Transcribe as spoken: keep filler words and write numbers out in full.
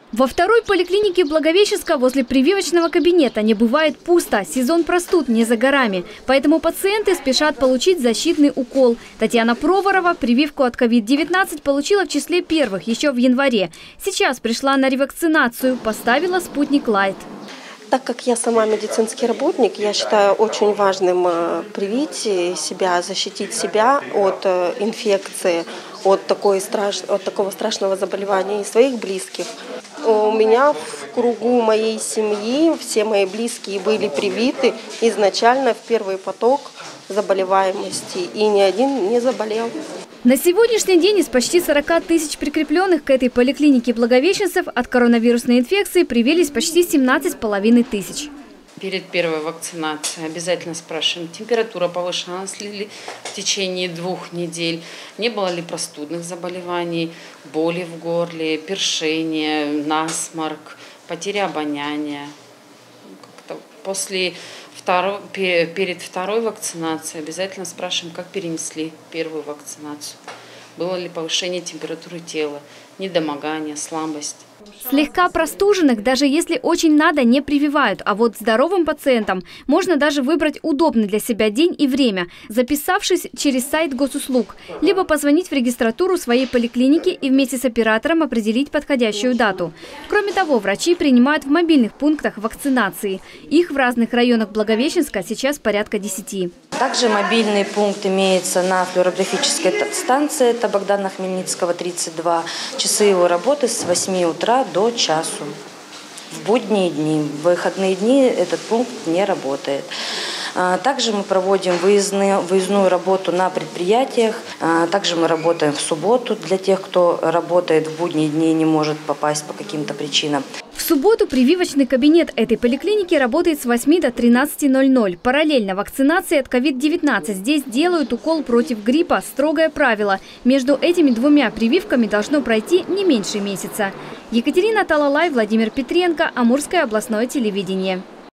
Во второй поликлинике Благовещенска возле прививочного кабинета не бывает пусто. Сезон простуд не за горами. Поэтому пациенты спешат получить защитный укол. Татьяна Проворова прививку от ковид девятнадцать получила в числе первых еще в январе. Сейчас пришла на ревакцинацию, поставила спутник Лайт. Так как я сама медицинский работник, я считаю очень важным привить себя, защитить себя от инфекции, от, такой страш... от такого страшного заболевания и своих близких. У меня в кругу моей семьи все мои близкие были привиты изначально в первый поток заболеваемости, и ни один не заболел. На сегодняшний день из почти сорока тысяч прикрепленных к этой поликлинике благовещенцев от коронавирусной инфекции привились почти семнадцать с половиной тысяч. Перед первой вакцинацией обязательно спрашиваем, температура повышалась ли в течение двух недель, не было ли простудных заболеваний, боли в горле, першение, насморк, потеря обоняния. После второй, перед второй вакцинацией обязательно спрашиваем, как перенесли первую вакцинацию. Было ли повышение температуры тела, недомогание, слабость. Слегка простуженных, даже если очень надо, не прививают. А вот здоровым пациентам можно даже выбрать удобный для себя день и время, записавшись через сайт госуслуг. Либо позвонить в регистратуру своей поликлиники и вместе с оператором определить подходящую дату. Кроме того, врачи принимают в мобильных пунктах вакцинации. Их в разных районах Благовещенска сейчас порядка десяти. Также мобильный пункт имеется на флюорографической станции, это Богдана Хмельницкого, тридцать два. Часы его работы с восьми утра до часу. В будние дни, в выходные дни этот пункт не работает. Также мы проводим выездные, выездную работу на предприятиях. Также мы работаем в субботу для тех, кто работает в будние дни и не может попасть по каким-то причинам. В субботу прививочный кабинет этой поликлиники работает с восьми до тринадцати ноль-ноль. Параллельно вакцинации от ковид девятнадцать. Здесь делают укол против гриппа. Строгое правило. Между этими двумя прививками должно пройти не меньше месяца. Екатерина Талалай, Владимир Петренко, Амурское областное телевидение.